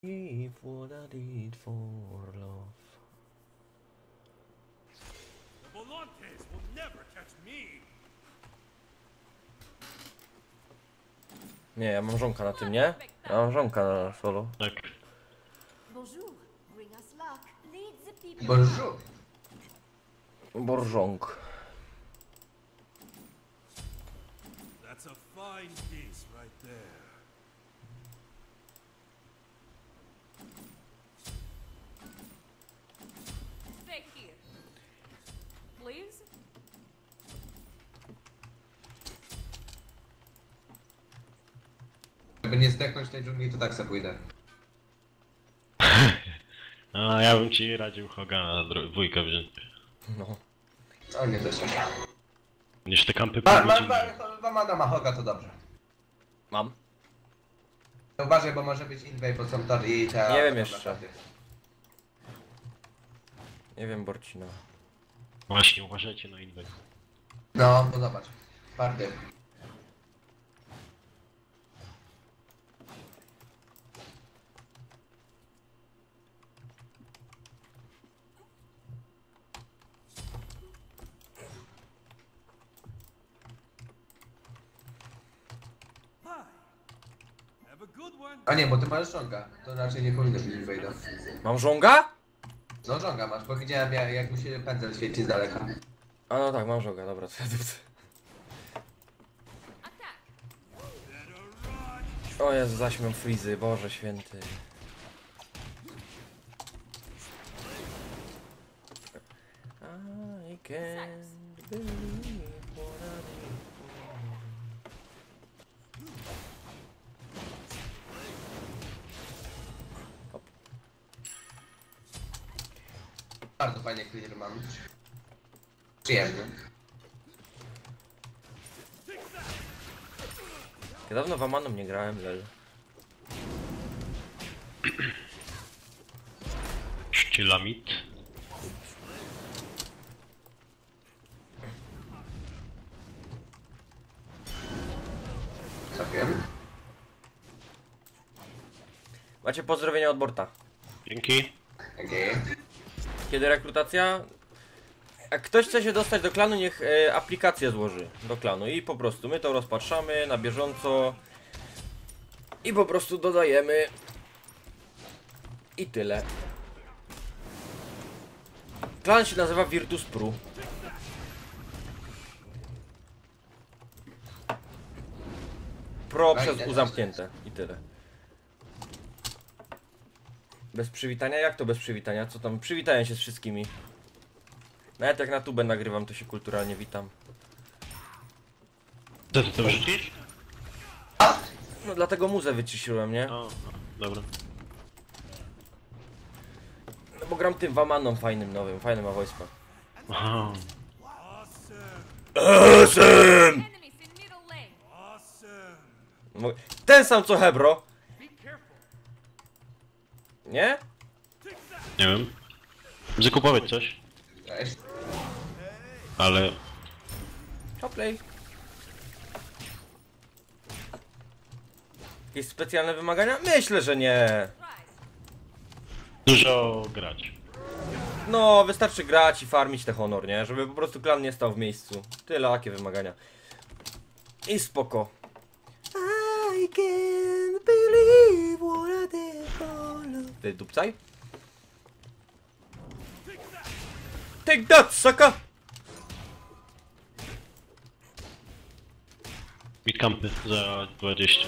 If what I did for love. The Volantes will never catch me. Nie, ja mam żonka na tym, nie? Ja mam żonka na solo. Tak. Bonjour, bring us luck. Lead the people. Bonjour. Borżąk. That's a fine piece right there. Stay here. Please? Żeby nie zdechnąć tej dżungli, to tak se pójdę. No, ja bym ci radził Hogana dwójkę wziąć. No. O nie, też. Niż te kampy pół godziny. Wamada ma Hoga, to dobrze. Mam. Uważaj, bo może być Invade, bo są to i te... Nie wiem jeszcze. Nie wiem, Borcina. Właśnie, uważajcie na inwej. No, no zobacz. Twardy. Hi. Have a good one. A nie, bo ty masz żonga. To raczej nie powinno być Invade'a. Mam żonga? No żonga masz, bo widziałem jak mu się pędzel świeci z daleka. A no tak, mam żonga, dobra, co ja tu chcę. Attack. O Jezu, zaśmiał Freezy, Boże święty. I can't believe what I did for love. Hop. Bardzo fajnie clear mam. Przyjemny. Ja dawno w Amaną nie grałem, lel. Sztylamit. Trafiłem. Macie pozdrowienia od Borta. Dzięki. Okej. Kiedy rekrutacja? Jak ktoś chce się dostać do klanu, niech aplikację złoży do klanu i po prostu my to rozpatrzamy na bieżąco i po prostu dodajemy i tyle. Klan się nazywa Virtus Pro. Pro przez U zamknięte i tyle. Bez przywitania? Jak to bez przywitania? Co tam? Przywitałem się z wszystkimi. Nawet jak na tubę nagrywam, to się kulturalnie witam. Co ty to wrzucisz? No dlatego muzę wyciszyłem, nie? O, no, dobra. No bo gram tym Wamaną fajnym, nowym, fajnym ma wojsko. Aha. Awesome! Enemies in middle lane. Awesome. Ten sam co Hebro! Be careful. Nie? Nie wiem. Zakupować coś. Cześć. Ale... Hoplej. Jakieś specjalne wymagania? Myślę, że nie. Rise. Dużo grać. No, wystarczy grać i farmić te honor, nie? Żeby po prostu klan nie stał w miejscu. Tyle, jakie wymagania. I spoko. I can't believe what I did for love. Ty dupcaj? Take that, sucker! Midcampy za 20.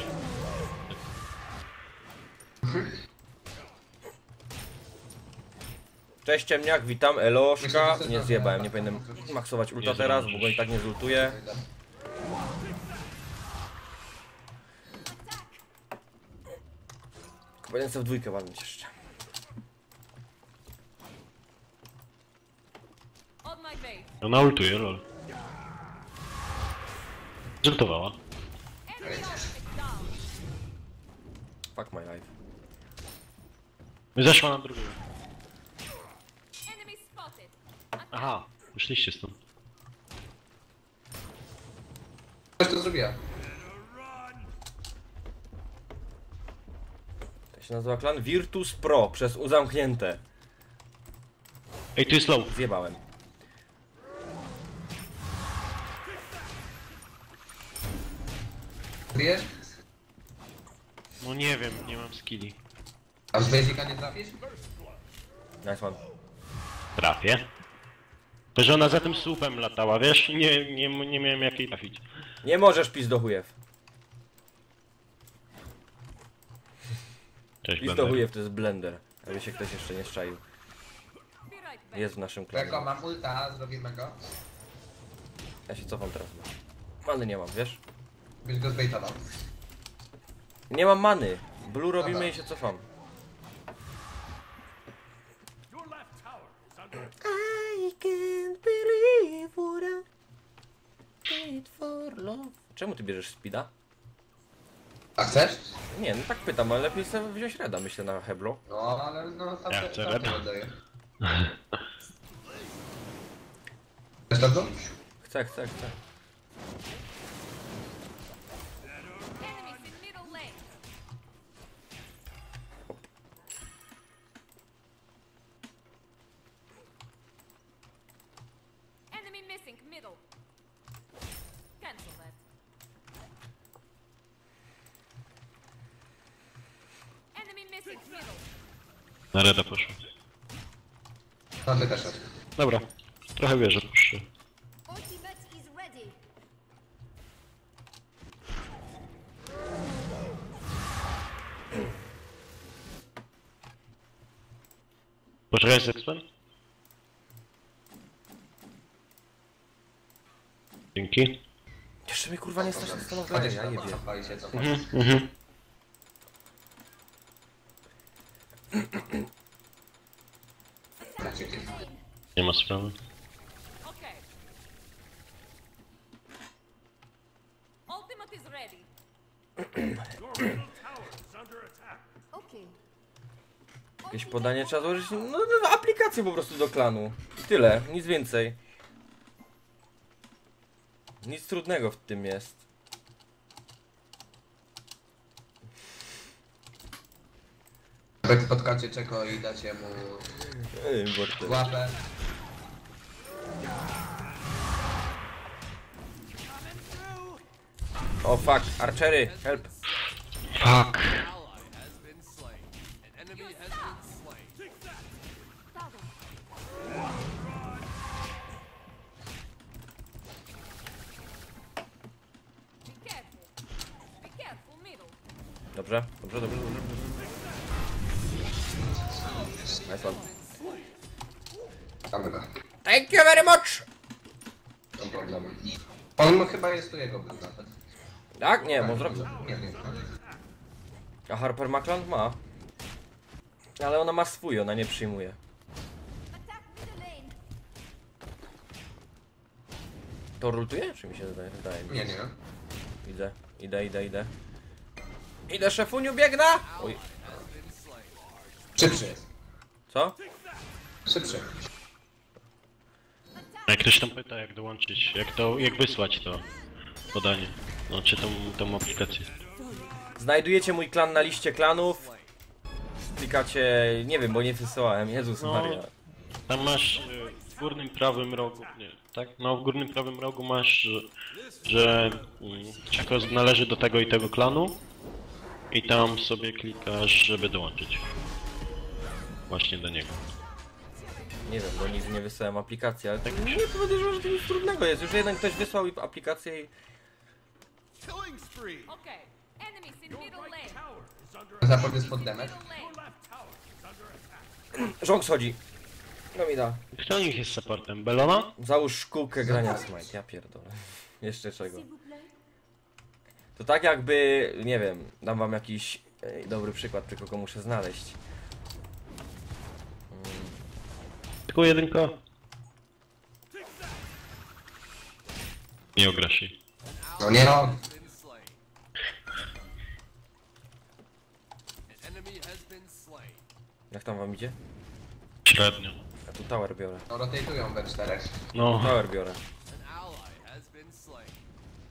Cześć ciemniak, witam, eloszka. Nie zjebałem, nie powinienem maksować ulta Nie teraz, bo zdążysz. go i tak nie zultuję. Powinien sobie w dwójkę walnąć jeszcze. On my base. Ona ultuje, lol. Zultowała. Enemy ultimate down. Fuck my life. Zeszła na drugą. Enemy spotted. Aha, wyszliście stąd. Coś to zrobiła. Jak się nazywa klan? Virtus Pro, przez U zamknięte. Ej, tu jest low. Zjebałem. Wiesz? No nie wiem, nie mam skilli. A z Basica nie trafisz? Nice one. Trafię. To, że ona za tym słupem latała, wiesz? Nie miałem jak jej trafić. Nie możesz pis do chujew. Cześć, Pis do Bender. chujew to jest blender. Aby się ktoś jeszcze nie szczaił. Be right back. Jest w naszym Jako klanie. mam ulta, zrobimy go. Ja się cofam teraz. Many nie mam, wiesz? Byś go zbejtował. Nie mam many. Blue robimy Dobra. i się cofam. Your left tower is under I can't believe what I did for love. Czemu ty bierzesz speeda? A chcesz? Nie, no tak pytam, ale lepiej sobie wziąć reda, myślę, na Heblo. No, ale no tam Ja się- chcę tam Reda. się oddaję. Chcesz to? Chcę. Enemies in middle lane. Enemy missing middle. Cancel that. Enemy missing middle. Na reda poszło. No ty też. Dobra, trochę wierzę, puszczę. Ultimate is ready. Poczekaj, Zexpen? Dzięki. Jeszcze mnie kurwa nie stać na stanowienie, Chodź ja się, jebie. cofaj się, cofaj. Mhm. Nie ma sprawy. Okay. Ultimate is ready. your middle tower is under attack. Okay. Jakieś podanie trzeba złożyć, no aplikację po prostu do klanu. Tyle, nic więcej. Nic trudnego w tym jest. Jak spotkacie czego i dacie mu Bortel. łapę. O fuck, archery, help. Fuck. Be careful. Be careful, middle. Dobrze. Nice one. Mamy go. Thank you very much! No problemu. On chyba jest tu jego blue nawet. Tak? Nie, on zrobił. Nie wiem. A Harper Maclan ma. Ale ona ma swój, ona nie przyjmuje. Attack middle lane. To rultuje? Czy mi się wydaje? Nie. Idę. Idę, szefuniu, biegnę! Oj, Szybszy jest. co? Szybszy. Jak ktoś tam pyta, jak dołączyć, jak wysłać to podanie. No, czy tą aplikację. Znajdujecie mój klan na liście klanów. Klikacie, nie wiem, bo nie wysyłałem, Jezus No. Maria. Tam masz w górnym prawym rogu, nie, tak? No, w górnym prawym rogu masz, że czego należy do tego i tego klanu. I tam sobie klikasz, żeby dołączyć. Właśnie do niego. Nie wiem, bo nigdy nie wysłałem aplikacji, ale tak nie podejrzewam, że to nic trudnego jest. Już jeden ktoś wysłał aplikację i... Killing spree. Okay. Enemies in Your middle right lane. tower is under Zapad jest pod damage. Middle Your lane. left tower is under attack. Rząd schodzi. No mi da. Kto u nich jest supportem? Belona? Załóż szkółkę grania Smite, ja pierdolę. Jeszcze czego. S'il vous plaît. To tak jakby, nie wiem, dam wam jakiś dobry przykład, tylko go muszę znaleźć. Tylko jedynka. Nie ogra się. No nie no. Jak tam wam idzie? Średnio. Ja tu tower biorę. No rotatują we czterech. No, Tower biorę.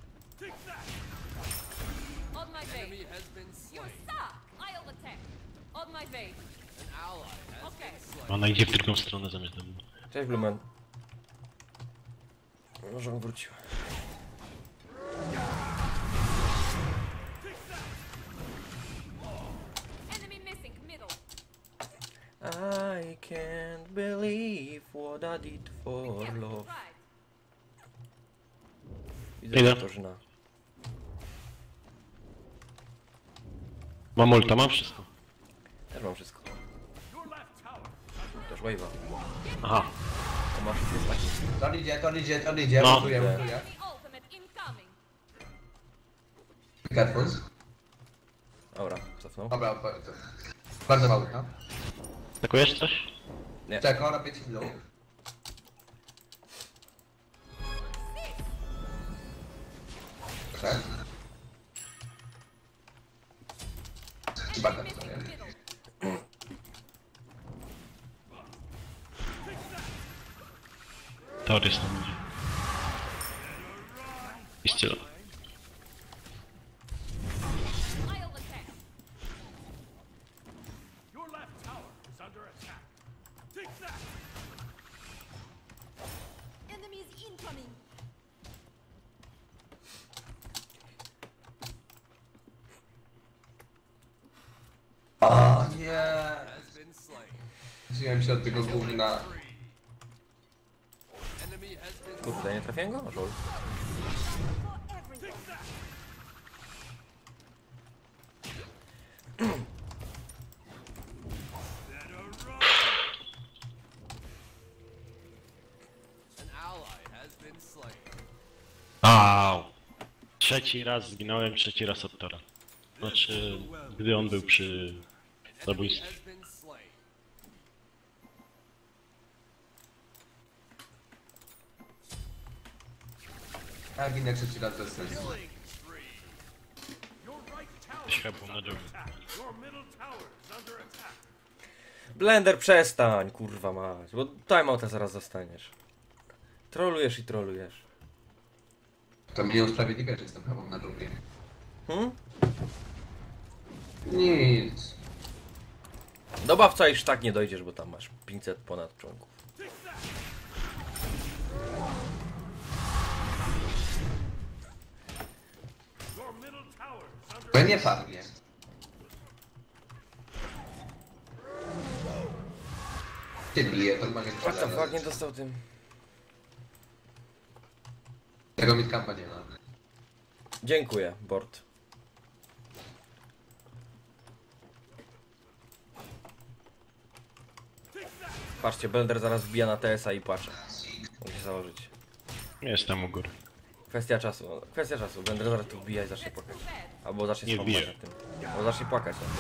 On my way. You suck. I'll attack. On my way. Okay. Ona idzie w drugą stronę zamiast do mnie. Cześć Blumen. Może on wrócił. Enemy missing middle. I can't believe what I did for Careful, love. right. Widzę, Idę. że to żyna. Mam ulta, mam wszystko. Też mam wszystko. Też wave'a. Aha. To masz jest taki. To idzie, No. montuję. Enemy ultimate incoming. Careful. Dobra, cofnął. Dobra, to bardzo mały, no. Atakujesz coś? Czekaj, robię ci blue. Tak. Bardzo Missing middle. Torys tam idzie. Iście. I'll attack. Your left tower is under attack. Take that! Enemies incoming. O nie! Wziąłem się od tego gówna. Kurde, nie trafiłem go? Żol. For everyone. Au! Trzeci raz zginąłem, trzeci raz od Tora. Znaczy, gdy on był przy zabójstwie. Ja ginę trzeci raz bez sensu. Your right tower Światło na dół. attack. Your middle tower is under attack. Blender, przestań, kurwa mać, bo timeouta zaraz dostaniesz. Trolujesz i trolujesz. To mnie usprawiedliwia, że jestem prawą na drugiej. Hmm? Nic. Do bawca już tak nie dojdziesz, bo tam masz 500 ponad członków. Your middle tower is under Bo ja nie farmię. Cię bije, to mogę What the fuck, nie dostał tym. Tego midcampa nie ma. Dziękuję, Bord. Patrzcie, Blender zaraz wbija na TS-a i płacze. Musi się założyć. Jestem u góry. Kwestia czasu, no, kwestia czasu. Blender zaraz tu wbija i zacznie płakać. Albo zacznie Nie spamać wbije. na tym. Albo zacznie płakać na tym.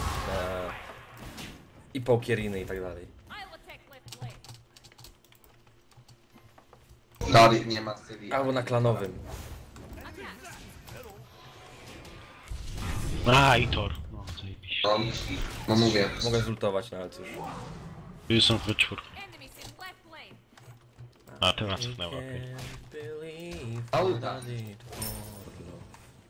I pokieriny i tak dalej. I'll attack left lane. Dory nie ma Syrii. Albo na klanowym. A, i Tor. No, zajebiście. No mówię. Mogę zultować, no ale cóż. Tu są we czwórkę. Enemies in left lane. A, ty nas cofnęła, okej. Can't believe Auta. what I did for love.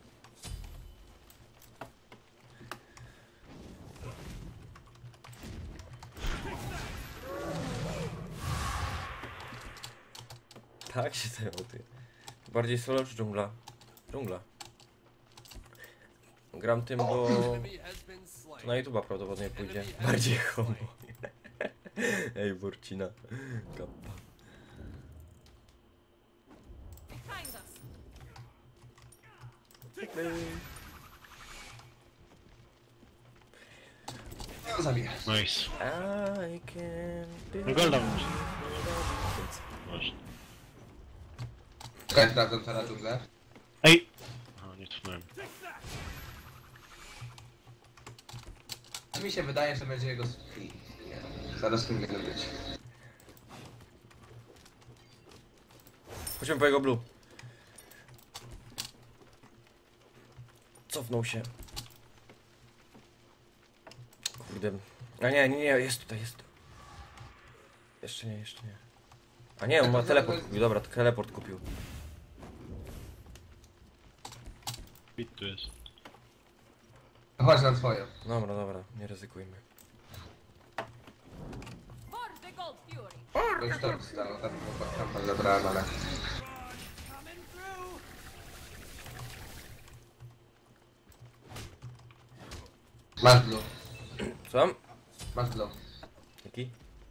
Tak się zajmuje. Bardziej solo czy dżungla? Dżungla. Gram tym, bo na YouTube'a prawdopodobnie pójdzie. Bardziej homo. Ej, Burcina. Kappa. Behind us. Zabiję. Nice. I can't No golda believe- muszę. Właśnie. Czekaj, sprawdzam teraz dżunglę. Ej! A, nie cofnąłem. Mi się wydaje, że będzie jego split. Zaraz powinien być. Chodźmy po jego blue. Cofnął się. Kurde. A nie, jest tutaj, jest tu. Jeszcze nie, jeszcze nie. A nie, on ma teleport kupił, dobra, to teleport kupił. Bit tu jest. Chodź na twoje. Dobra, dobra, nie ryzykujmy. Cold fury. To już to zostało, tam zabrałem, ale... Masz blue, Słucham? masz blue. Jaki?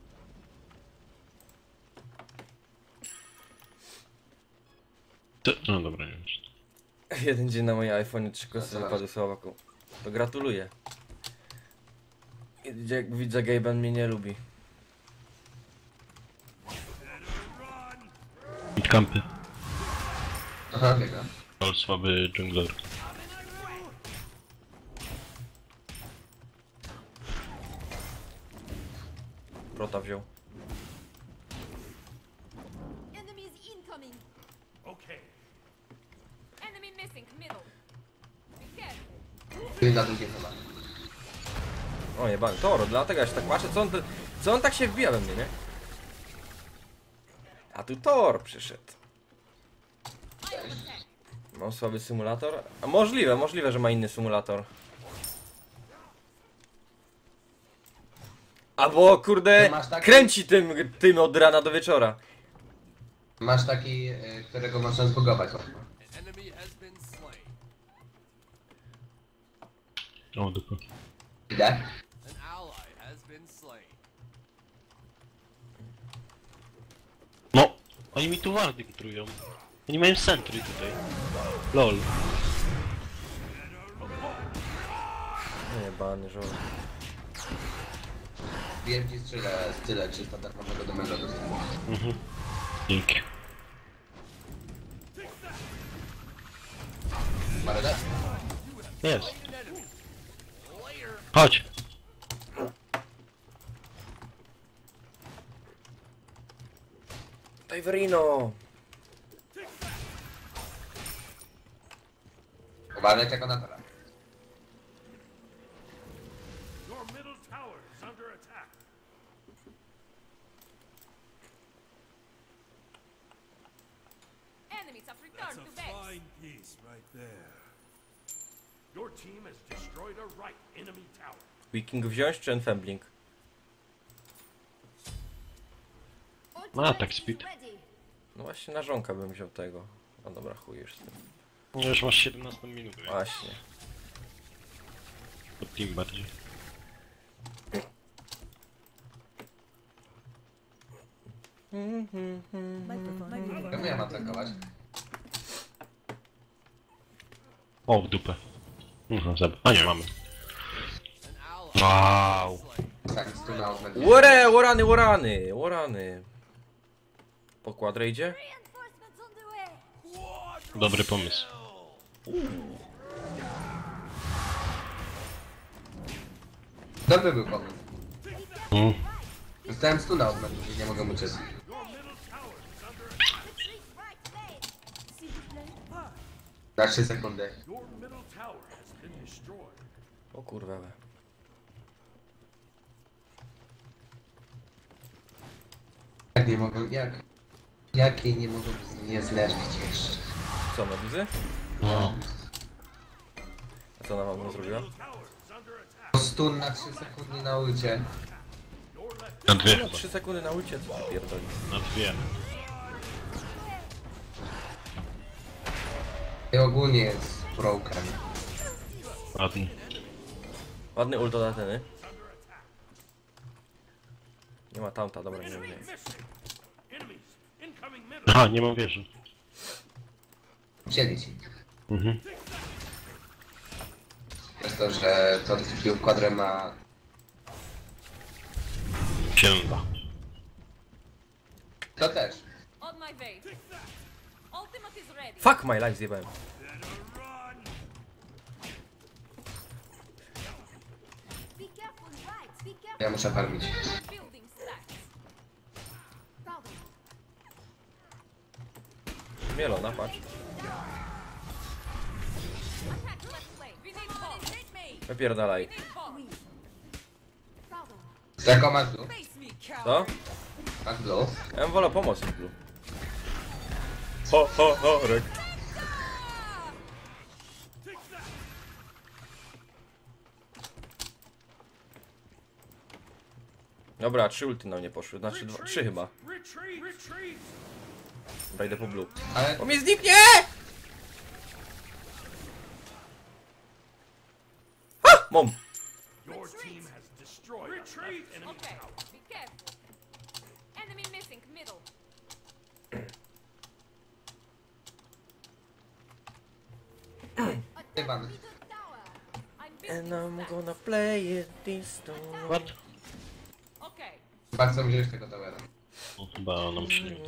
No dobra, nie wiem. Jeden dzień na moim iPhone 3 kosy Zobacz. wypadły Słowaku. To gratuluję. Jak widzę, Gaben mnie nie lubi. Midcampy. Aha, biega. Ale słaby jungler. Prota wziął. Enemies incoming. Okay. Enemy missing. Middle. Be careful. Czyli na drugie chyba. O jebany, Toro, dlatego ja się tak patrzę, co on tak się wbija we mnie, nie? A tu Thor przyszedł. I'll attack. Mam słaby symulator? A możliwe, że ma inny symulator. Albo kurde, Masz taki- kręci tym od rana do wieczora. Masz taki, którego można zbugować. Enemy has been slain. O, dupa. Idę. An ally has been slain. No! Oni mi tu wardy trują. Oni mają sentry tutaj. LOL. Nie, jebany żoł. Wiem ci tyle czysto darmowego do mego dostępu. Mhm. Dzięki. Mareda? Jest. Chodź! Tajverino! Uważaj czego na teraz. Your middle tower is under attack. Enemies have That's returned to a base. fine piece right there. Your team has destroyed a right enemy tower. Wiking wziąć czy Enfembling? Ultimate tak, is speed. ready. No właśnie na żonka bym wziął tego. No dobra, chuj już z tym. No już masz 17 minut. Właśnie. Pod team bardziej. Czemu ja mam tankować? O, w dupę. Mhm, a nie mamy. An ally Wow. Tak, stuna augment. Warany. Po kwadrę idzie? Reinforcements on the way. Dobry pomysł. Dobry był pomysł. Mm. Dostałem stuna augment, i nie mogę uciec. Retreat right lane. S'il vous plaît. Na 3 sekundy. Your middle tower has been destroyed. O kurwa. Jak nie mogą, jakiej nie mogą nie znerwić jeszcze? Co, na wizy? No. A co ona wam zrobiła? Stun na 3 sekundy na ulcie. Na dwie No, chyba. 3 sekundy na ulicie, co ty pierdoli? Na dwie. I ogólnie jest broken. Ładnie. Ładny ult od Ateny. Nie ma tamta, dobra, nie wiem. Enemies incoming middle. Aha, nie mam wieży. Wzięli ci. Mhm. Jest to, że to wbił kwadrę ma... Sięda. To też. On my way. Ultimate is ready. Fuck my life, zjebałem. Be careful right. Be careful. Ja muszę farmić. Building stacks. Pardon. Mielona, patrz. Attack left lane. We need bomb. Hit me. Wypierdalaj. We need bomb. Pardon. Jaką masz blue? Face me, cow. Co? Masz blue? Ja bym wolał pomoc w blue. Ho, Rek. Dobra, 3 ulty nam nie poszły, znaczy 3 chyba. Retreat! Retreat! Dobra, idę po blue. Ale Bo mi zniknie! Ha! Mom! Your team has destroyed a left enemy Okay, tower. be careful. Enemy missing middle. Iwan, Middle tower. I'm And building I'm that. gonna play it this time. What? Okay. bardzo mi wziąć tego towera. No, chyba nam przyjdzie.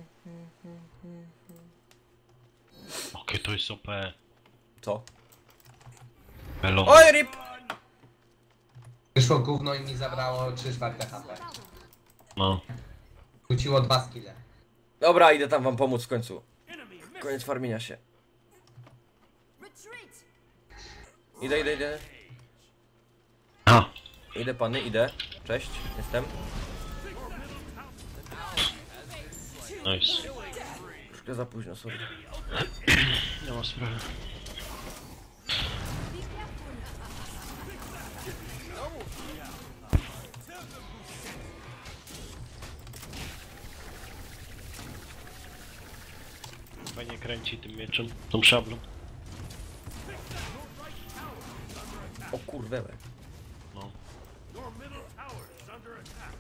Okej, to jest OP. Co? Melon. Oj, rip! Wyszło gówno i mi zabrało 3/4 HP. No. Wróciło 2 skille. Dobra, idę tam wam pomóc w końcu. Enemy missing. Koniec farmienia się. Retreat. Idę. A! Idę pany, idę. Cześć, jestem. Nice. Troszkę za późno, sorry. Nie ma sprawy. Fajnie kręci tym mieczem, tą szablą. O kurde. No. Your middle tower is under attack.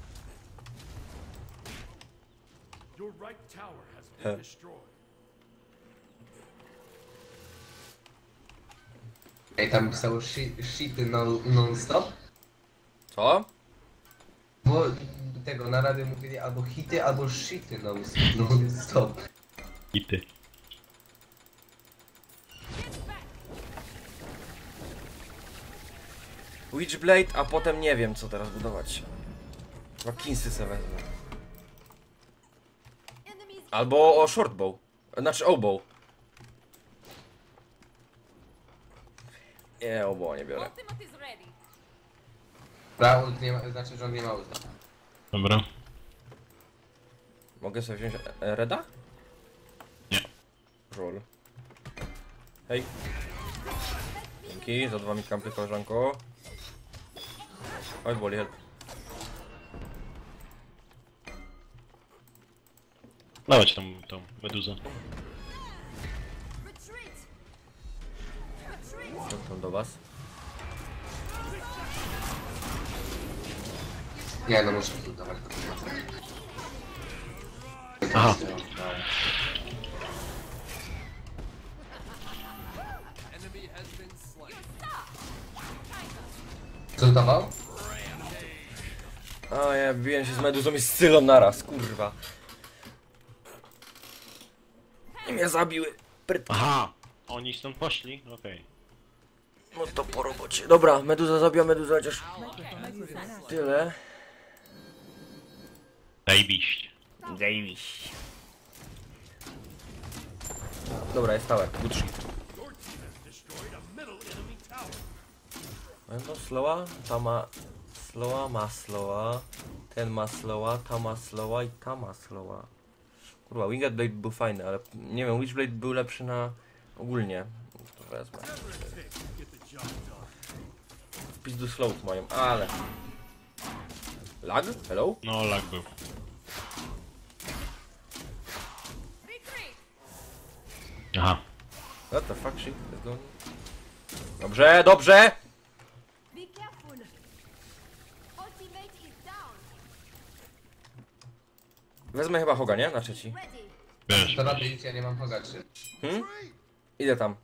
Your right tower has been destroyed. Ej, tam pisało shity non-stop. Co? Bo tego na rady mówili albo hity, albo shity non-stop. I ty. Witchblade, a potem nie wiem co teraz budować. Chyba Kinsy se wezmę. Enemies. Albo o shortbow. Znaczy obow. Nie, obow nie biorę. Ultimate is ready. Brault nie ma, znaczy, że on nie ma ulta. Dobra. Mogę sobie wziąć Reda? Nie. Roll. Hej. Dzięki, za 2 mi kampy, koleżanko. Oj, boli, help. Dawać tą meduzę. Retreat. Retreat. Wracam do was. Nie, no muszę ultować. Aha. Co ultował? A ja biłem się z meduzą i z Cylą naraz, kurwa. I mnie zabiły. Aha! Oni stąd poszli? Okej. No to po robocie. Dobra, meduza zabiła meduzę, chociaż tyle. Zajebiście. Zajebiście. Dobra, jest tower. Good shit. Your team has destroyed a middle enemy tower. Będą slowa, ta ma slowa, ten ma slowa, ta ma slowa i ta ma slowa. Kurwa, Winged Blade był fajny, ale nie wiem, Witchblade był lepszy na ogólnie. To wezmę. Get the job done. Pizdu slow mają, ale... Lag? Hello? No, lag był. Retreat. Aha. What the fuck, shit, let's go. Dobrze, dobrze! Be careful. Ultimate is down. Wezmę chyba Hoga, nie? Na trzeci. Ready. Wiesz. To robię, ja nie mam bogaczy. Idę tam.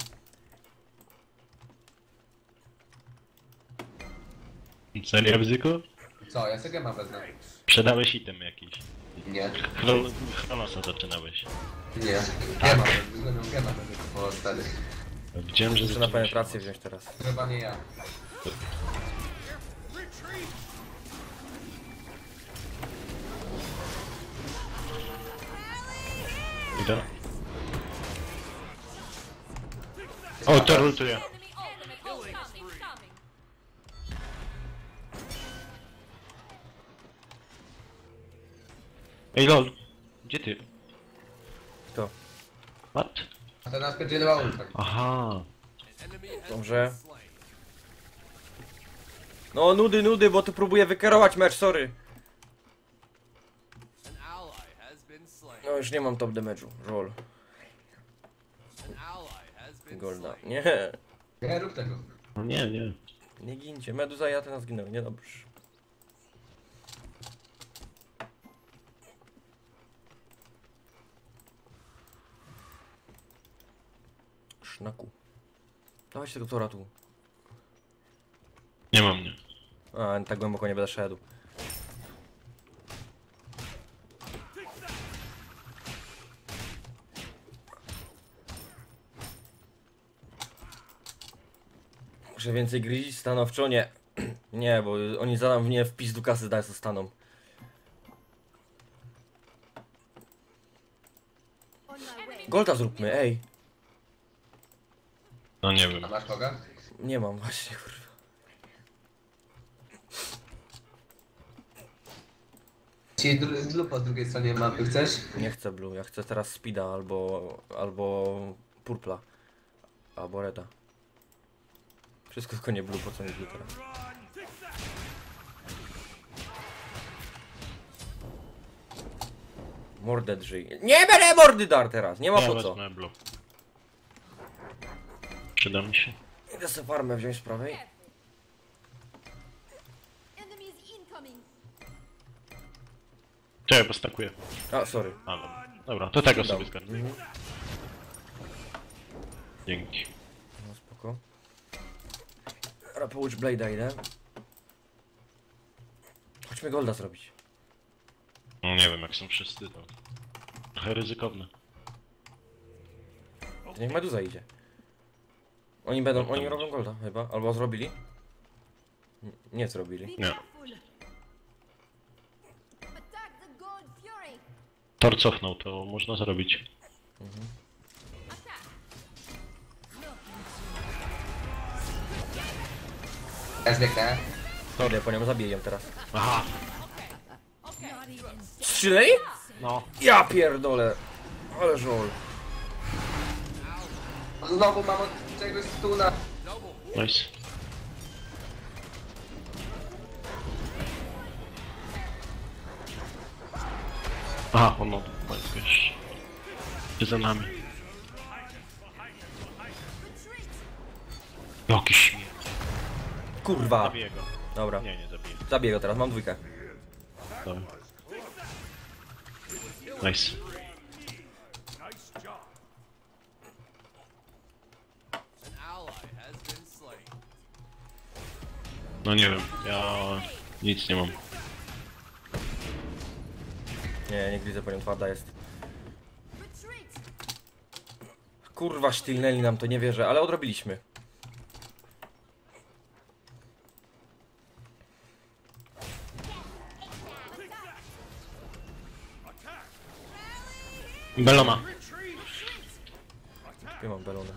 Serio, Bzyku? Co, ja sobie mam wezmę. Sprzedałeś item jakiś. Nie, Chronosa zaczynałeś. nie. Nie mam, nie mam o stary. Widziałem, że Muszę na zaczynałeś. penetrację wziąć teraz. Chyba nie ja. Idę. O, to rultuje. Enemy ultimate. Oh, incoming. Ej, lol. Gdzie ty? Kto? What? A to nas pierdzielała ulta. Aha. Dobrze. No nudy, bo tu próbuję wykierować mecz, sorry. No już nie mam top damage'u, roll. Golda, nie. Nie rób tego. No nie, nie. Nie gincie, Meduza i Athena zginęły, niedobrze. Sznaku. Dawajcie tego tora tu. Nie mam mnie. A, tak głęboko nie będę szedł. Muszę więcej gryzić stanowczo? Nie. Nie, bo oni zadam mnie w pizdu kasy dają co staną. On my way. Golda zróbmy, ej. No nie wiem. A masz koga? Nie mam właśnie, kurwa. Ci blue po drugiej stronie mapy, chcesz? Nie chcę blue, ja chcę teraz speeda albo purpla. Albo reda. Wszystko tylko nie blue, po co mi blue teraz? Mordę drzyj. Nie będę mordy dar teraz, nie ma Ja po co. wezmę blue. Przyda mi się. Idę sobie farmę wziąć z prawej. Enemies incoming. Czekaj, bo stakuję. A, sorry. A, dobra, to tego sobie Dam. zgarnę. Dzięki. No spoko. Rapouch Blade'a idę. Chodźmy golda zrobić. No nie wiem, jak są wszyscy, to trochę ryzykowne. To niech Meduza idzie. Oni robią golda chyba, albo zrobili? Nie zrobili. Be Nie. careful. Attack the gold fury. Tor cofnął, to można zrobić. Ja zbiegnę. Idę po nią, zabiję ją teraz. Aha! Strzelej? No. Ja pierdolę. Ale żol. Znowu mam od czegoś stuna. Nice. Aha, ono, wiesz. Ty za nami. Jaki śmiech. Kurwa. Zabiję go. Dobra, Nie, nie zabiję. zabiję go teraz, mam dwójkę. Dobra. Nice. Nice job. No nie wiem, ja nic nie mam. Nie gryzę po nią, twarda jest. Retreat. Kurwa, sztylnęli nam to, nie wierzę, ale odrobiliśmy. Belona. Nie mam belona.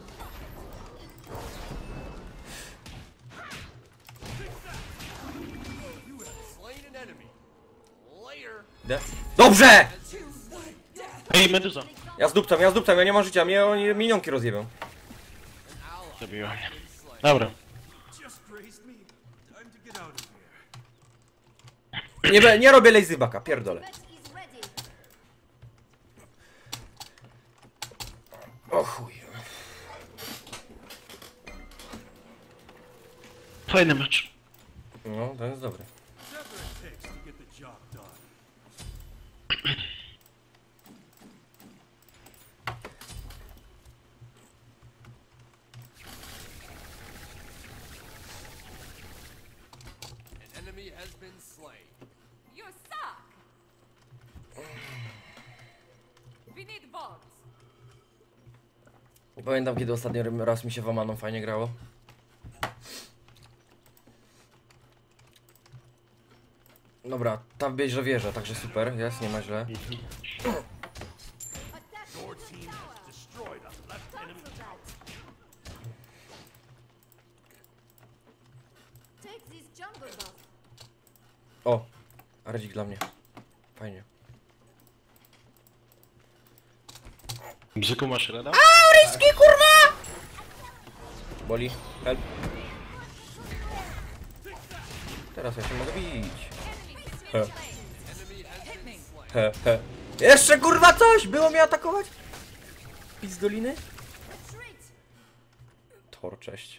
Idę. Dobrze! Ej, Meduza! Ja zdupcam, ja nie mam życia, mnie oni minionki rozjebią. Zabiła mnie. Dobra. Just grazed me. Time to get out of here. Nie robię lazybacka, pierdolę. Match is ready. O chuj. Fajny mecz. No, to jest dobre. Whatever it takes to get the job done. You suck! We need bombs. Nie pamiętam, kiedy ostatni raz mi się w Amaną fajnie grało. Dobra, ta bierze wieża, także super, jest, nie ma źle. Attack Your team has destroyed a left enemy tower. Take this jungle buff. O, Redzik dla mnie. Fajnie. Bzyku, masz reda? Boli, help. Teraz ja się mogę bić. He. He, he. Jeszcze kurwa coś! Było mnie atakować? Piz doliny? Tor, cześć.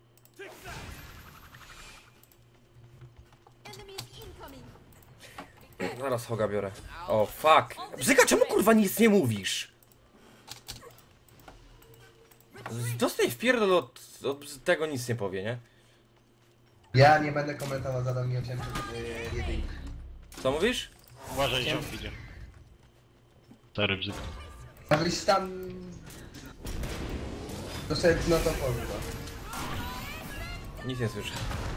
Enemies incoming. Zaraz Hoga biorę. O, fuck. Bzyka, czemu kurwa nic nie mówisz? Dostań wpierdol od tego nic nie powie, nie? Ja nie będę komentował, zadał mi 800 jedynki. Co mówisz? Uważaj, ziom idzie. Stary bzyk. Abyś tam... Doszedł, no to pozdro. Nic nie słyszę.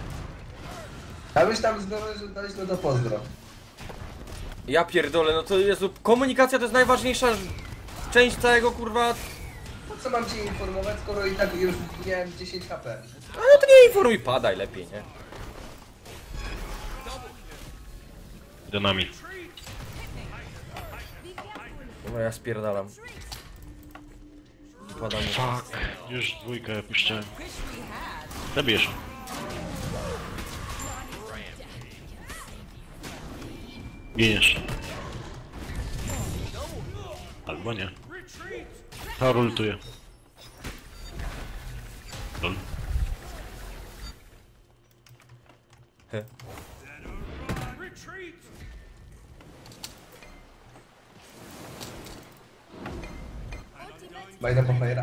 Abyś tam zdążył dać, no to pozdro. Ja pierdolę, no to Jezu, komunikacja to jest najważniejsza część całego kurwa... Po co mam cię informować, skoro i tak już miałem 10 HP? A no to nie informuj, padaj lepiej, nie? Do nami. Dobra, ja spierdalam. Padamy. Fuck. Już dwójkę puszczałem. Zabijesz. Giniesz. Albo nie. Thor ultuje. Lol. He. Retreat! Bajda po fajera.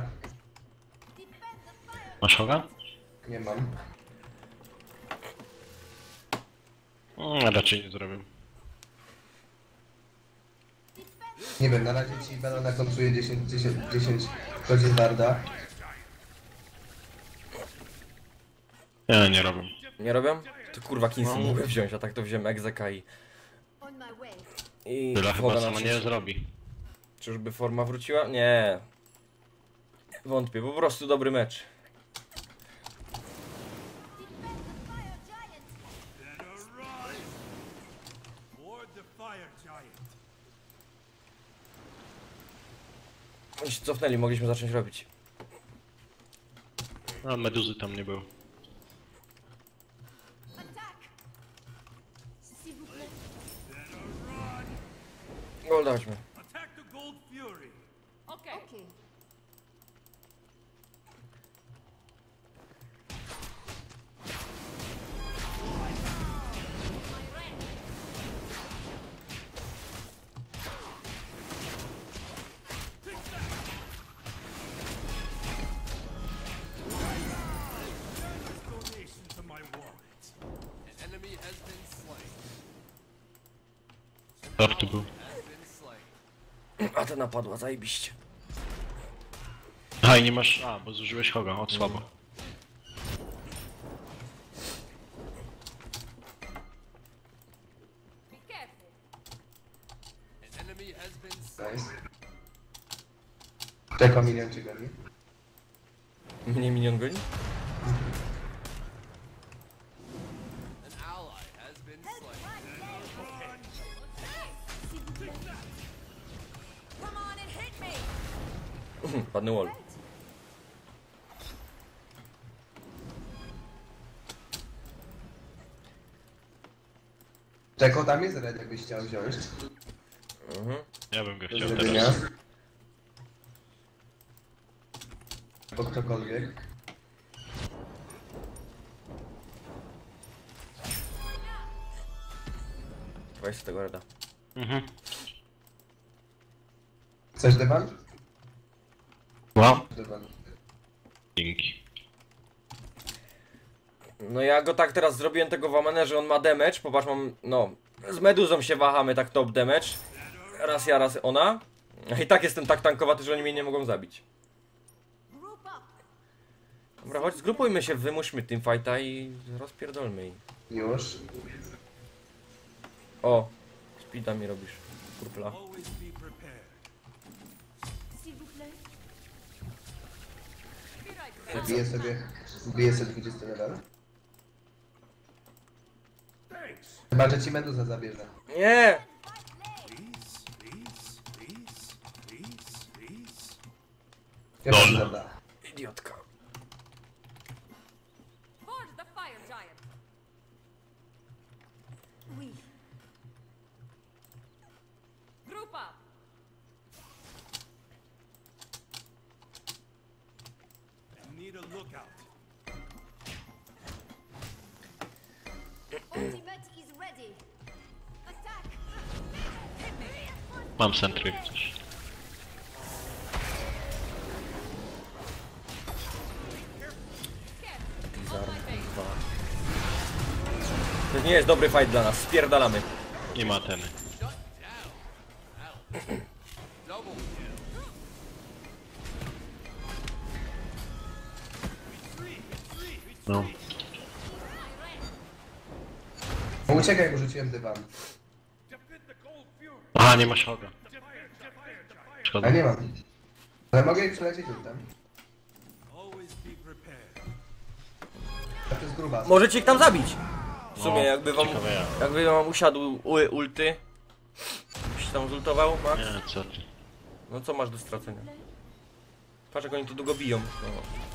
Masz hoga? Nie mam. Raczej nie zrobię. Nie wiem, na razie ci będą nakończuje 10 godzin warda. Nie, nie robię. Nie robią? To kurwa Kinsey mogę wziąć, a tak to wziąłem Egzeka On my way. i Tyle chyba Hoga sama na nie zrobi. Czyżby forma wróciła? Nie. Wątpię, po prostu dobry mecz. Board the fire giant. Oni się cofnęli, mogliśmy zacząć robić. A meduzy tam nie było. Attack. S'il vous plaît. Gol daćmy. Attack the Gold Fury. Okay. Okay. Donation to my wallet. Thor tu był. A ta napadła, zajebiście. A i nie masz... A, bo zużyłeś hoga, o słabo. Be careful. Nice. Czekam milion czy goni. Mnie minion goni? Come on and hit me. Padny wall. Czeko, tam jest red, jakbyś chciał wziąć. Mhm. Ja bym go Do chciał zrobienia. teraz. Albo ktokolwiek. Weź z tego reda. Mhm. Chcesz dywan? Wow. Dywan. Dzięki. No ja go tak teraz zrobiłem tego wamane, że on ma damage. Popatrz, mam, no, z meduzą się wahamy tak top damage. Raz ja, raz ona. A i tak jestem tak tankowaty, że oni mnie nie mogą zabić. Group up. Dobra, chodź, zgrupujmy się, wymuszmy teamfighta i rozpierdolmy ich. Już. O, speeda mi robisz, kurpla. Always be prepared. S'il vous plaît. Be right back. Wbiję sobie 20 level. Thanks. Chyba, że ci meduza zabierze. Nie! Please, please, please, please, please. Ja Lol. się zada. Idiotka. Board the fire giant. Mam sentry jak coś. To nie jest dobry fight dla nas, spierdalamy. Nie ma teny. No. Uciekaj, bo rzuciłem dywan. Aha, nie masz hoga. Szkoda. A nie mam. Ale mogę ich przelecieć ultem. To jest gruba. Możecie ich tam zabić! W sumie No, jakby wam usiadł ulty. Byś tam zultował, Max? Nie, co ty. No co masz do stracenia? Patrz jak oni tu długo biją. No.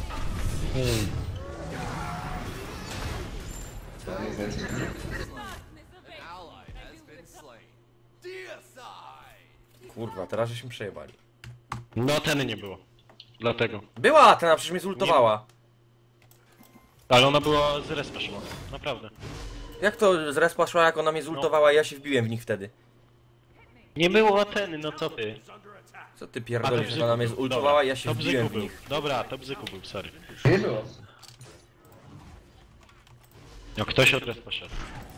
Kurwa, teraz żeśmy przejebali. No teny nie było. Dlatego. Była! Tena przecież mnie zultowała. Ale ona była z respa szła. Naprawdę. Jak to z respa szła, jak ona mnie zultowała i ja się wbiłem w nich wtedy? Nie było Ateny, no co ty? Co ty pierdolisz, jak ona mnie zultowała i ja się to wbiłem bzyku w był. nich. Dobra, to bzyku był, sorry. Nie było. No ktoś od respa szedł.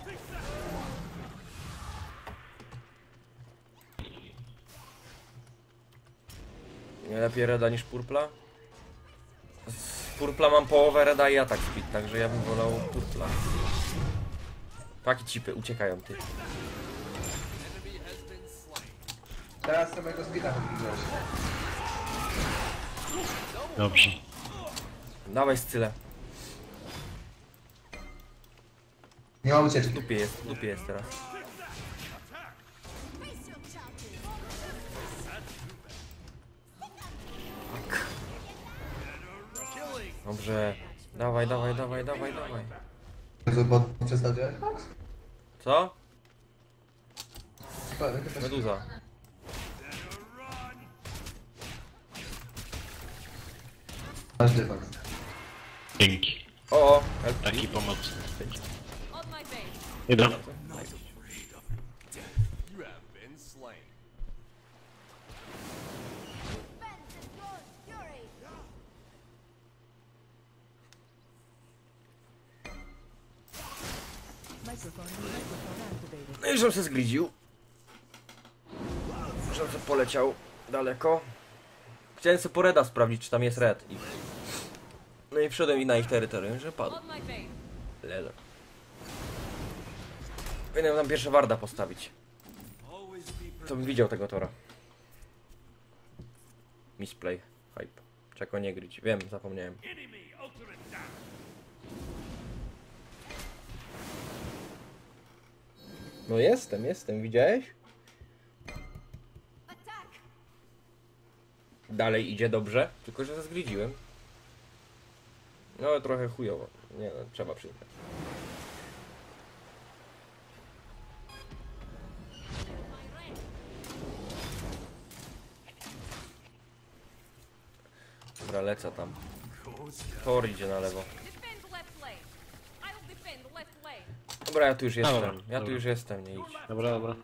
Nie lepiej reda niż purpla? Z purpla mam połowę reda i atak speed, także ja bym wolał purpla. Paki cipy, uciekają ty. Teraz samego speeda podbiłeś. Dobrze. Dawaj Scyle. Nie ma ucieczki. W dupie jest teraz. Face your chances. Dobrze. Dawaj, dawaj, dawaj, dawaj, dawaj. Bo przestał działać? Co? Chyba się... Meduza. Masz dywan. Dzięki. O, help. Taki pomocny. On my base. Idę. Bend and your fury. No i żebym się zglidził. Żebym się poleciał daleko. Chciałem sobie po reda sprawdzić, czy tam jest red. No i wszedłem i na ich terytorium, że padł. On my base. Lelo. Powinienem tam pierwsze warda postawić. To bym widział tego tora. Misplay. Hype. Czego nie gryć. Wiem, zapomniałem. No jestem, widziałeś? Attack. Dalej idzie dobrze, tylko że zgridziłem. No trochę chujowo. Nie no, trzeba przyznać. Dobra, lecę tam. Thor idzie na lewo. Defend left lane. I will defend left lane. Dobra, ja tu już jestem. Dobra, Ja tu dobra. już jestem, nie idź. Dobra, dobra.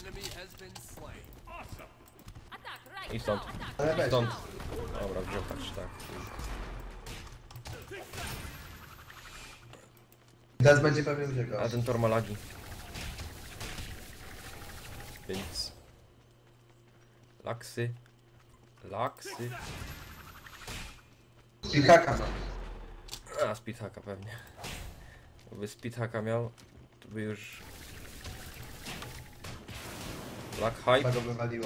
Attack right I stąd. now. Attack. Ale weź. Stąd. Dobra, wziął tak. Teraz będzie pewnie uciekał. A ten tor ma lagi. Więc... Laksy. Laksy. I haka ma. A, speedhacka pewnie. Gdyby speedhacka miał, to by już... Black Chyba Hype. go wywaliło.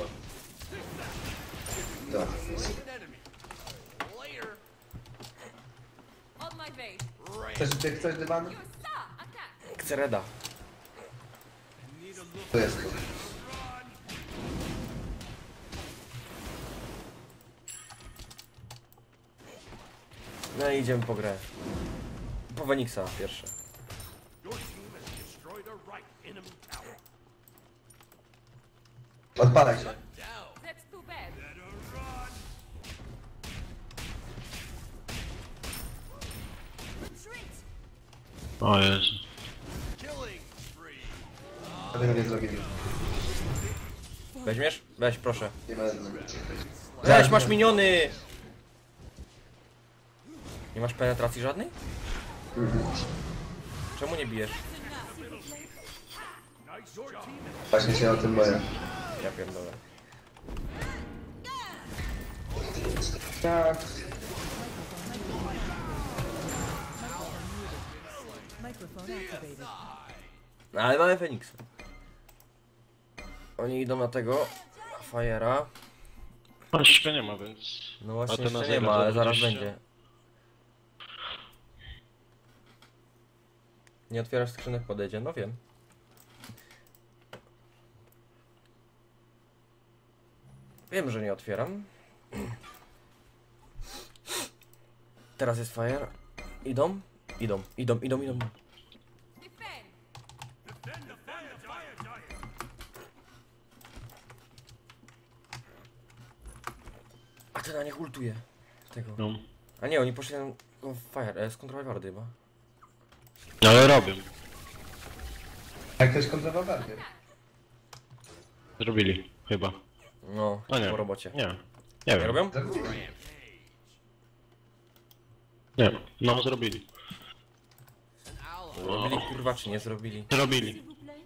To. On my base. Chcesz dywan? You saw. Attack. Chcę reda. Tu jest. No i idziemy po grę. Po Feniksa pierwsze. Your team has destroyed a right enemy tower. Odpalaj się. That's too bad. Retreat. O Jezu. A tego nie zrobili. Weźmiesz? Weź, proszę. Nie będę. Weź, masz miniony! Nie masz penetracji żadnej? Czemu nie bijesz? Właśnie się o tym boję. Ja pierdolę. Tak. No, ale mamy Feniksa. Oni idą na tego Fire'a. A jeszcze nie ma, więc... No właśnie A ten jeszcze na nie ma, ale zaraz 0,20. będzie. Nie otwierasz skrzynek, podejdzie, no wiem. Wiem, że nie otwieram. Teraz jest Fire. Idą? Idą. Defend. A ty na nich ultuje. Tego. No. A nie, oni poszli na Fire, skontrolować wardy chyba. No ale robią. Jak ktoś kontrolował bardziej. Zrobili, chyba. No, A nie. po robocie. Nie. Nie Nie wiem. robią? Nie. No, zrobili. Zrobili kurwa czy nie zrobili? Zrobili.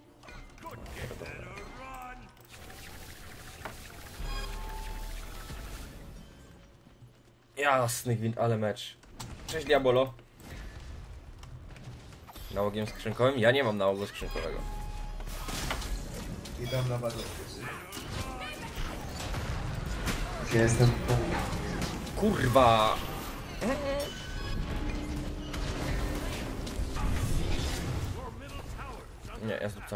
Jasny gwint, ale mecz. Cześć Diabolo. Nałogiem skrzynkowym? Ja nie mam nałogu skrzynkowego. Idę na bazę. Ja jestem po... Kurwa! Nie, ja zrzucam.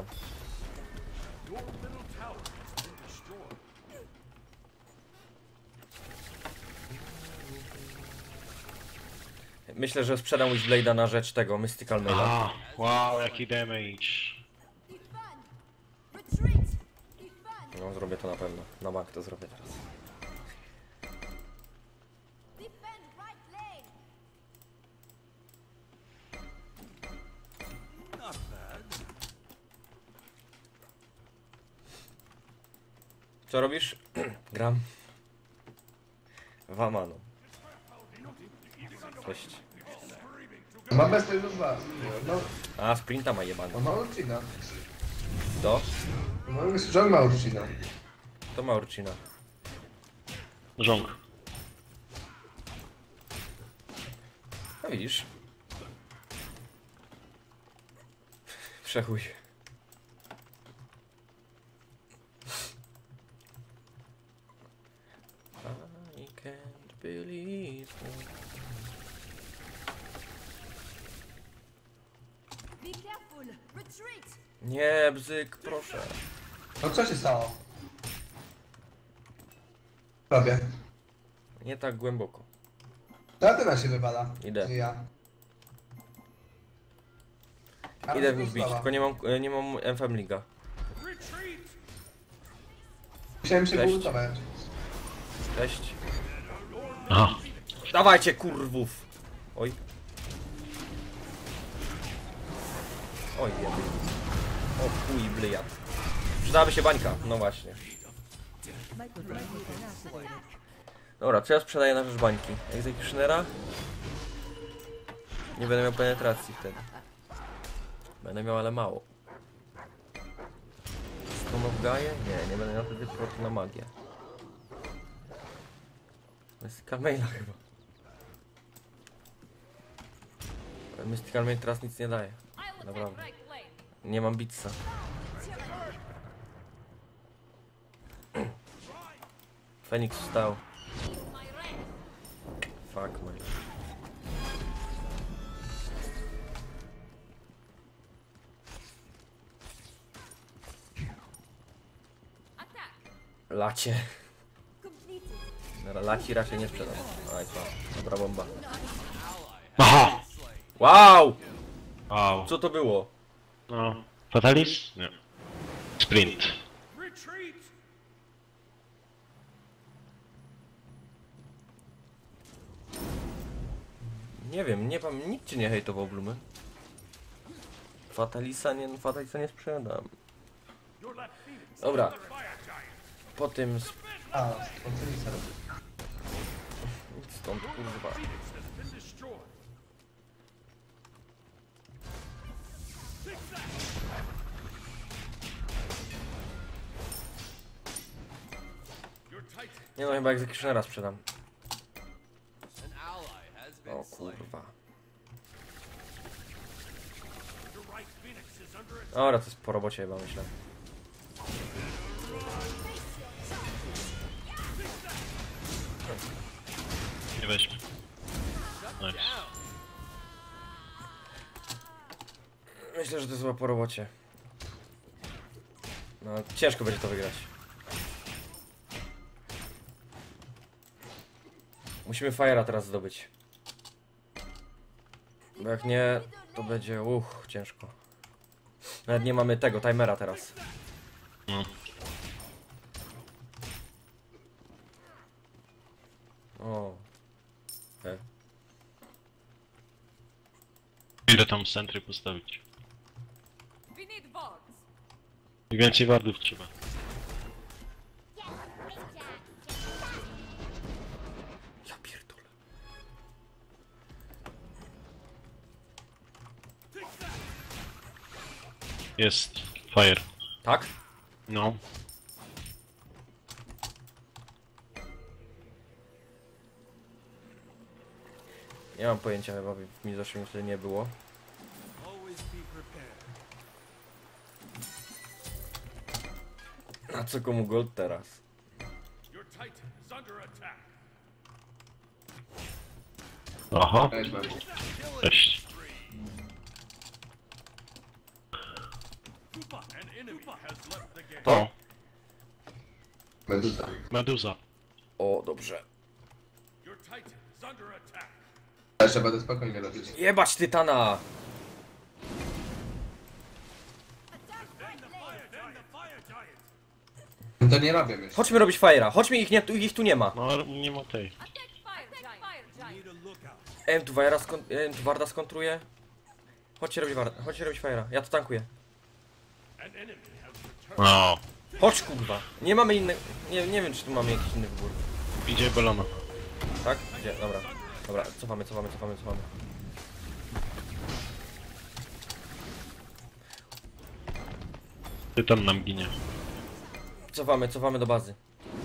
Myślę, że sprzedam Witchblade'a na rzecz tego Mystical Maila. A, wow, jaki damage. Defend! Retreat! Defend! No, zrobię to na pewno. Na bank to zrobię teraz. Defend right lane! Co robisz? Gram. Wamano. Cześć. Ma bez tego dwa. No, A, sprinta ma jebany. on ma Urchina. To? No, John ma Urchina. To ma Urchina. Rząg. No widzisz. Przechuj. I can't believe it. Be careful! Retreat! Nie, bzyk, proszę. No co się stało? Robię. Nie tak głęboko. Latyna się wywala. Idę. Czy ja? Idę w nich bić, tylko nie mam FM Liga. Musiałem się Cześć. wylutować. Cześć. Aha. Dawajcie, kurwów! Oj. Oj, jedy. O chuj, blyjat. Przydałaby się bańka, no właśnie. Dobra, co ja sprzedaję na rzecz bańki? Executionera? Nie będę miał penetracji wtedy. Będę miał, ale mało. Stone of Gaia? Nie będę miał wtedy protu na magię. Mystical Maila chyba. Ale Mystical Mail teraz nic nie daje. I will attack Naprawdę. right lane. Nie mam bitsa. Feniks wstał. My rank. Fuck man. Attack. Lacie. Completed! Dobra, laci raczej nie sprzedam. Aj, co? Dobra bomba. Aha! Wow! Wow. Co to było? No. Fatalis? Nie. Sprint. Retreat! Nie wiem, nikt cię nie hejtował, Blumy. Fatalisa nie sprzedam. Your left Phoenix Dobra. is the fire giant. Po tym A, skąd co mi się robi? stąd kurwa. Phoenix has been destroyed. Your Titan. Nie no, chyba Executionera sprzedam. An ally has been O slain. kurwa. Your right Phoenix is under attack. Dobra, to jest po robocie chyba, myślę. Nie weźmy. Nice. Myślę, że to jest chyba po robocie. No, ciężko będzie to wygrać. Musimy Fire'a teraz zdobyć. Bo jak nie, to będzie ciężko. Nawet nie mamy tego timera teraz. No. O. Ile tam centry postawić? We need wards. I więcej wardów trzeba. Ja pierdolę. Jest fire. Tak? No. Nie mam pojęcia, chyba w Mizoszym wtedy nie było. Always be prepared. Na co komu gold teraz? Your Titan is under attack. Aha. Cześć, mam. Cześć. Koopa, an enemy has left the game. O, Meduza. meduza. O, dobrze. Your Titan is under attack. Ale trzeba to spokojnie robić. Jebać Tytana! Attack right lane. Then the Fire Giant. No to nie robię już. Chodźmy robić Fire'a, chodźmy, ich tu nie ma. No, nie ma tej. Attack fire giant. Need a lookout. Tu Warda skontruje. Chodźcie robić Fire'a, ja to tankuję. An enemy has returned. No. Chodź kurwa. Nie mamy innych. Nie wiem czy tu mamy jakiś inny wybór. Idzie Belona. Tak? Gdzie? Dobra. Dobra, cofamy. Ty tam nam ginie. Cofamy do bazy.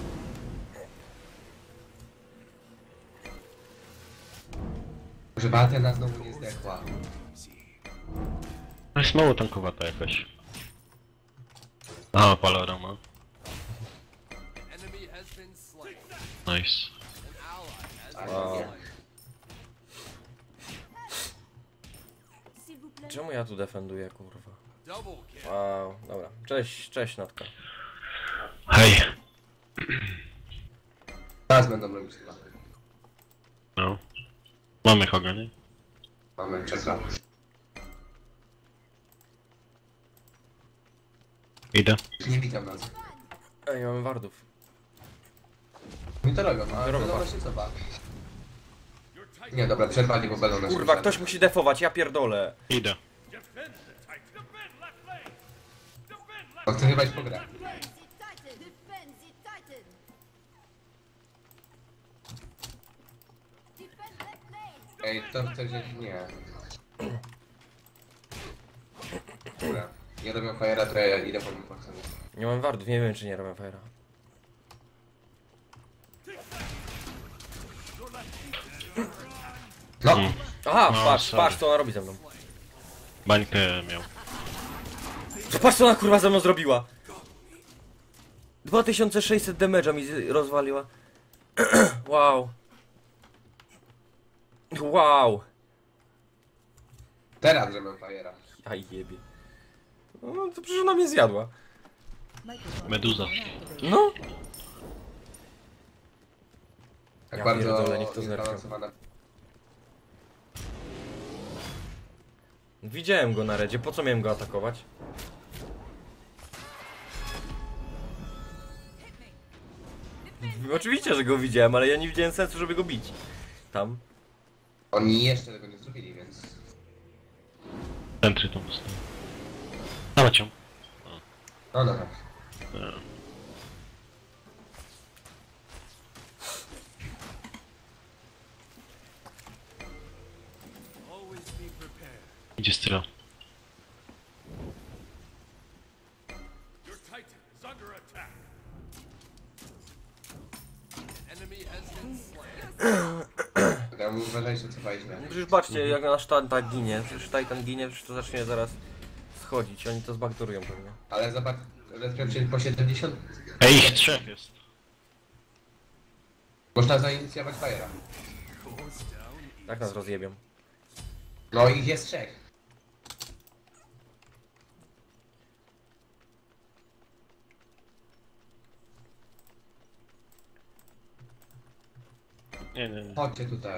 Żeby Athena znowu nie zdechła. No jest mało tankowata jakaś. A, Palarama. An enemy has been slain. Nice. An ally has A, been Wow. nie. slain. S'il vous plaît. Czemu ja tu defenduję kurwa? Double kill. Wow, dobra. Cześć Natka. Hej. Teraz będą robić chyba. No. Mamy Hoga, nie? Mamy, czeka. Idę. Nie widział nas. Ej, mamy Wardów. Mi to robią, a Robią, to tak. się cofa. Your Titan. Nie, dobra, przerwali, bo będą nas Kurwa, ruszali. ktoś musi defować, ja pierdolę. Idę. Defend the Titan. Defend left lane. Defend left. On chce chyba iść po grę. Defend the Titan. Defend the Titan. Defend left lane. Ej, to chce wziąć... Nie. Dobra. Nie robią Fire'a, to ja idę po nim po sobie. Nie mam Wardów, nie wiem czy nie robię Fire'a. No! Aha, No, patrz, sorry. patrz co ona robi ze mną. Bańkę miał. Patrz co ona kurwa ze mną zrobiła. 2600 damage'a mi rozwaliła. Wow. Wow. Teraz robią Fire'a. Ja jebie. No to przecież ona mnie zjadła. Meduza. No. Tak Ja bardzo pierdolę, niech to zerkną. zbalansowana. Widziałem go na redzie, po co miałem go atakować? Oczywiście, że go widziałem, ale ja nie widziałem sensu, żeby go bić. Tam. Oni jeszcze tego nie zrobili, więc... Centry tam postawię. Dawać ją. No dobra. Gdzie Styla? Your Titan is under attack. Enemy has been slain. Dobra, uważajcie, co weźmie. Przecież patrzcie, jak nasz Titan ginie. Przecież Titan ginie, przecież to zacznie zaraz schodzić. Oni to zbaktorują pewnie. Ale zobacz, respią się po 70. Ej, ich 3 jest. Można zainicjować Fire'a. Tak nas rozjebią. No ich jest 3. Nie. Chodźcie tutaj.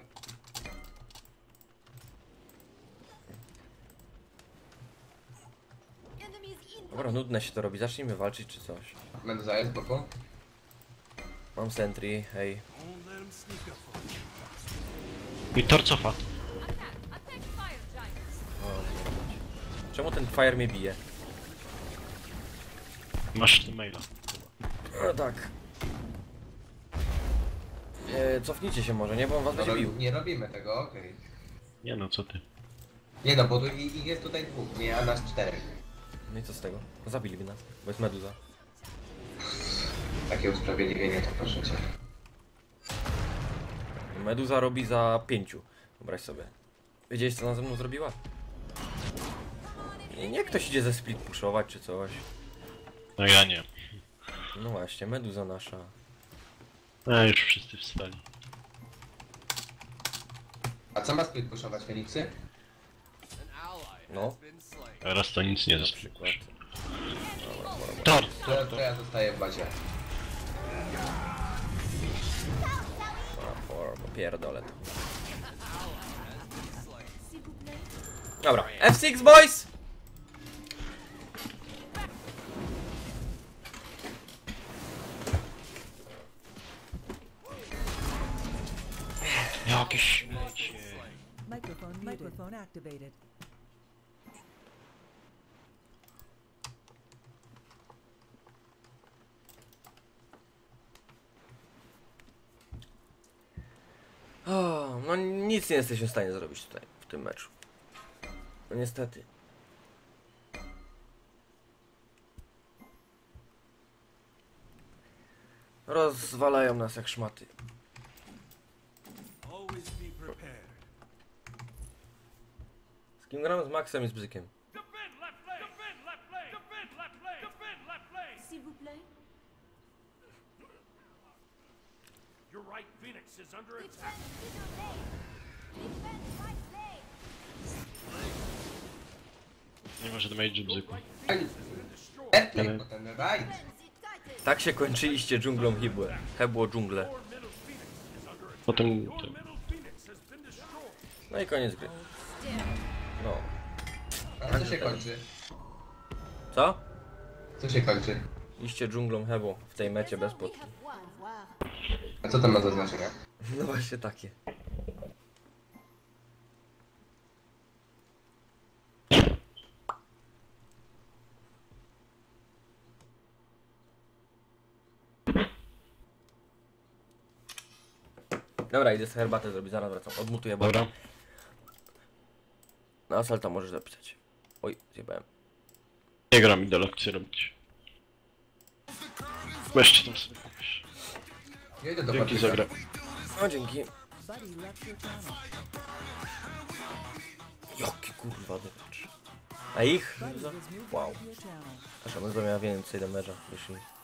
Enemies in. Dobra, nudne się to robi. Zacznijmy walczyć czy coś. Będę zająć z boku. Mam sentry, hej. Don't let him sneak up on you. I tor cofa. Attack! Attack fire giants! Czemu ten fire mnie bije? Masz maila. Tak. Cofnijcie się może, nie? Bo on was będzie No, bił. nie robimy tego, okej. Nie no, co ty. Nie no, bo tu ich jest tutaj 2, nie, a nas 4. No i co z tego? Zabiliby nas, bo jest meduza. Takie usprawiedliwienie to proszę cię. Meduza robi za 5. Wyobraź sobie. Wiedziałeś co ona ze mną zrobiła? Nie ktoś idzie ze split pushować czy coś. No ja nie. No właśnie, meduza nasza. A już wszyscy wstali. A co ma split pushować, Feniksy? An ally No. has been slain. Teraz to nic nie Na zespół. przykład. Tor! To ja zostaję w bazie. Popierdolę to. S'il vous plaît. Dobra, F6 boys! Jakieś śmiecie. Microphone activated. O, no nic nie jesteśmy w stanie zrobić tutaj, w tym meczu. No niestety. Rozwalają nas jak szmaty. Always be prepared. Z kim gramy? Z Maxem i z Bzykiem. Defend left lane. Defend left lane. Defend left lane. Defend left lane. S'il vous plaît. Your right Phoenix is under attack. Defend right leg. Nie może do mage bzyku. Airplay potem, right? Defend the Titan. Tak się kończyliście dżunglą Hebłę. Hebło dżunglę. Potem... Middle Phoenix has been destroyed. No i koniec gry. No. A co się kończy? Co? Co się kończy? Iście dżunglą Hebło w tej mecie bez We potki. have one voir. A co tam ma za znaczenie? No właśnie takie. Dobra, idę sobie herbatę zrobić, zaraz wracam. Odmutuję bota. Dobra. Na asalta możesz zapisać. Oj, zjebałem. Nie gram, idę lekcję robić. Weźcie tam sobie kogoś. Ja idę do Dzięki za grę. No dzięki. Buddy left your channel. Jaki kurwa depacz. A ich? Buddy was moved Wow. out of your channel. Nasza mezba miała więcej damage'a, jeśli